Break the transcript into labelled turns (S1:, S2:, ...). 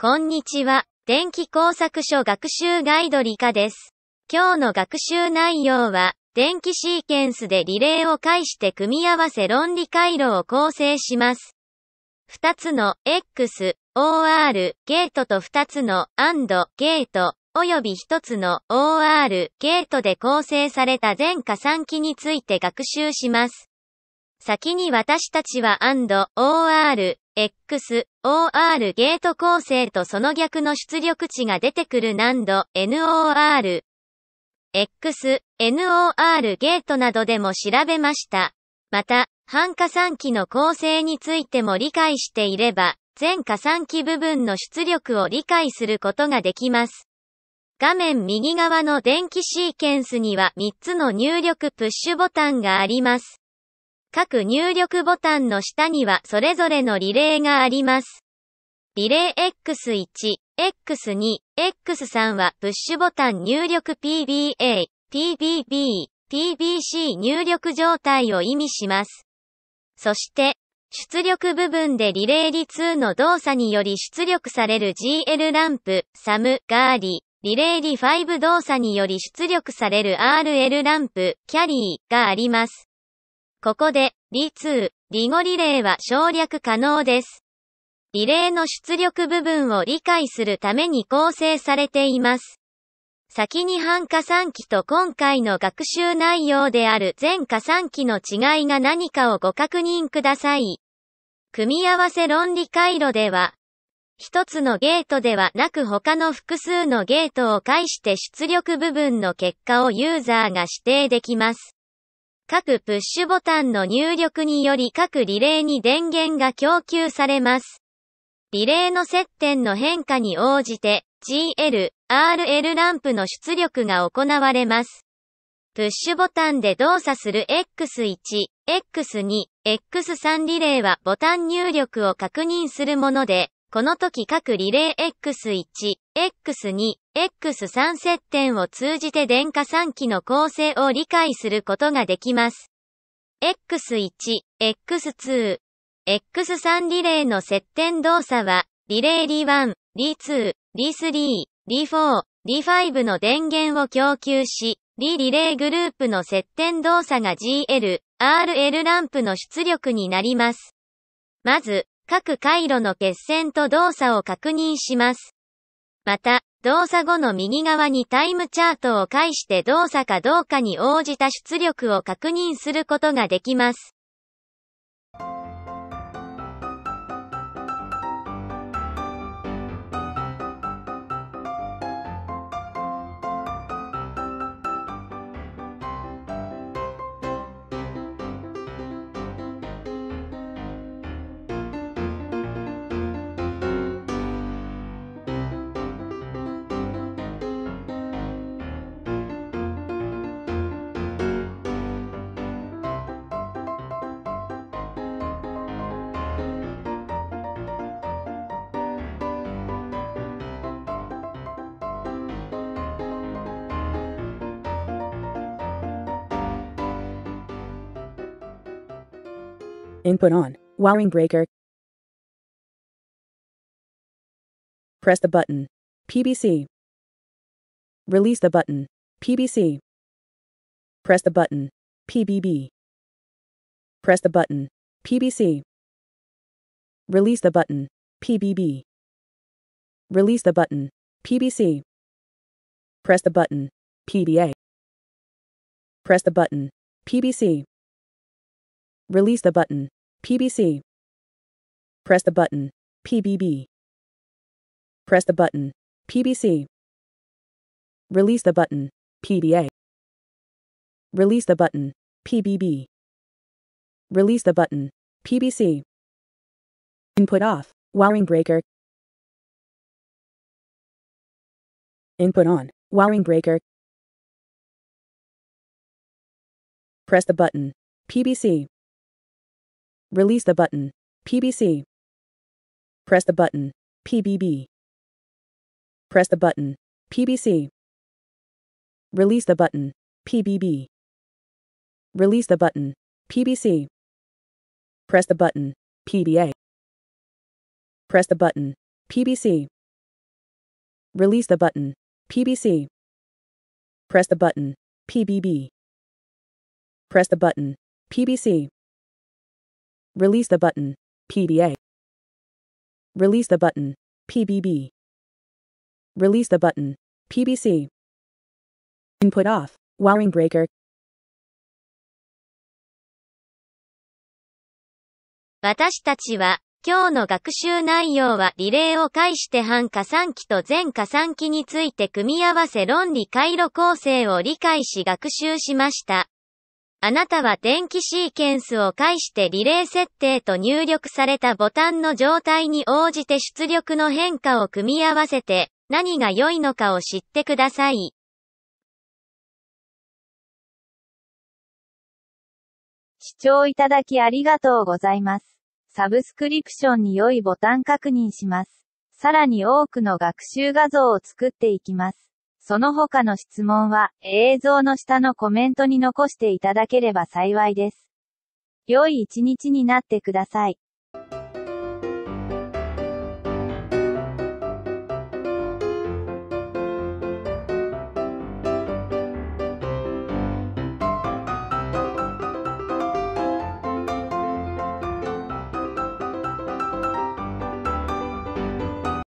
S1: こんにちは。電気工作書学習ガイド理科です。今日の学習内容は、電気シーケンスでリレーを介して組み合わせ論理回路を構成します。2つの XOR ゲートと2つの AND ゲート、および1つの OR ゲートで構成された全加算機について学習します。先に私たちは AND、OR、XOR ゲート構成とその逆の出力値が出てくる NAND、XNOR ゲートなどでも調べました。また、半加算機の構成についても理解していれば、全加算機部分の出力を理解することができます。画面右側の電気シーケンスには3つの入力プッシュボタンがあります。各入力ボタンの下にはそれぞれのリレーがあります。リレー X1、X2、X3 はプッシュボタン入力 PBA、PBB、PBC 入力状態を意味します。そして、出力部分でリレーリ2の動作により出力される GL ランプ、SUM があり、リレーリ5動作により出力される RL ランプ、キャリーがあります。ここで、リ2、リ5リレーは省略可能です。リレーの出力部分を理解するために構成されています。先に半加算機と今回の学習内容である全加算機の違いが何かをご確認ください。組み合わせ論理回路では、一つのゲートではなく他の複数のゲートを介して出力部分の結果をユーザーが指定できます。各プッシュボタンの入力により各リレーに電源が供給されます。リレーの接点の変化に応じて GL、RL ランプの出力が行われます。プッシュボタンで動作する X1、X2、X3 リレーはボタン入力を確認するもので、この時各リレー X1、X2、X3 接点を通じて電加算機の構成を理解することができます。X1、X2、X3 リレーの接点動作は、リレーリ1、リ2、リ3、リ4、リ5の電源を供給し、リレーグループの接点動作が GL、RL ランプの出力になります。まず、各回路の決線と動作を確認します。また、動作後の右側にタイムチャートを介して動作かどうかに応じた出力を確認することができます。
S2: Input on. Wiring breaker. Press the button. PBC. Release the button. PBC. Press the button. PBB. Press the button. PBC. Release the button. PBB. Release the button. PBC. Press the button. PBA. Press the button. PBC. Release the button. PBC. Press the button. PBB. Press the button. PBC. Release the button. PBA. Release the button. PBB. Release the button. PBC. Input off. Wiring breaker. Input on. Wiring breaker. Press the button. PBC. Release the button. PBC. Press the button. PBB. Press the button. PBC. Release the button. PBB. Release the button. PBC. Press the button. PBA. Press the button. PBC. Release the button. PBC. Press the button. PBB. Press the button. PBC. Release the button. PBA. Release the button. PBB. Release the button. PBC. Input off. Wiring breaker.
S1: 私たちは、今日の学習内容はリレーを介して半加算機と全加算機について組み合わせ論理回路構成を理解し学習しました。あなたは電気シーケンスを介してリレー設定と入力されたボタンの状態に応じて出力の変化を組み合わせて何が良いのかを知ってください。
S3: 視聴いただきありがとうございます。サブスクリプションに良いボタン確認します。さらに多くの学習画像を作っていきます。その他の質問は、映像の下のコメントに残していただければ幸いです。良い一日になってください。